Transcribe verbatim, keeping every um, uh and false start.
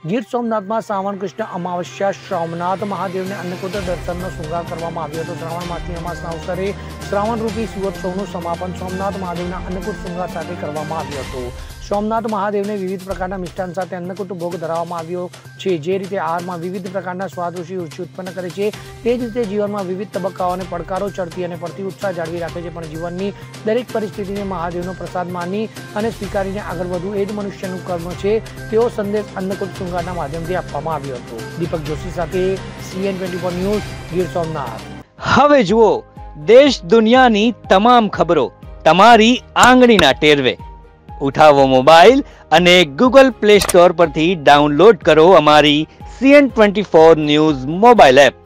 ગીર સોમનાથમાં શ્રાવણ કૃષ્ણ અમાવસ્યા સોમનાથ મહાદેવને અન્નકૂટ દર્શનનો શૃંગાર કરવામાં આવ્યો હતો। શ્રાવણ માસની અમાસના અવસરે શ્રાવણ રૂપી શિવોત્સવનું સમાપન સોમનાથ મહાદેવના અન્નકૂટ શૃંગાર સાથે કરવામાં આવ્યું હતું। સોમનાથ મહાદેવને વિવિધ પ્રકારના મિષ્ટાન સાથે અન્નકૂટ ભોગ ધરાવવામાં આવ્યો છે। જે રીતે આહારમાં વિવિધ પ્રકારના સ્વાદ ઋષિ રુચિ ઉત્પન્ન કરે છે, તે જ રીતે જીવનમાં વિવિધ તબક્કાઓ અને પડકારો ચડતી અને પડતી ઉત્સાહ જાળવી રાખે છે, પણ જીવનની દરેક પરિસ્થિતિને મહાદેવનો પ્રસાદ માની અને સ્વીકારીને આગળ વધવું એ જ મનુષ્યનું કર્મ છે, તેવો સંદેશ અન્નકૂટ શૃંગારના માધ્યમથી આપવામાં આવ્યો હતો। દીપક જોશી સાથે CN twenty four news, Gir Somnath. હવે જુઓ દેશ દુનિયાની તમામ ખબરો તમારી આંગળીના ટેરવે। ઉઠાવો મોબાઈલ અને ગૂગલ પ્લે સ્ટોર પરથી ડાઉનલોડ કરો અમારી CN twenty four news mobile app.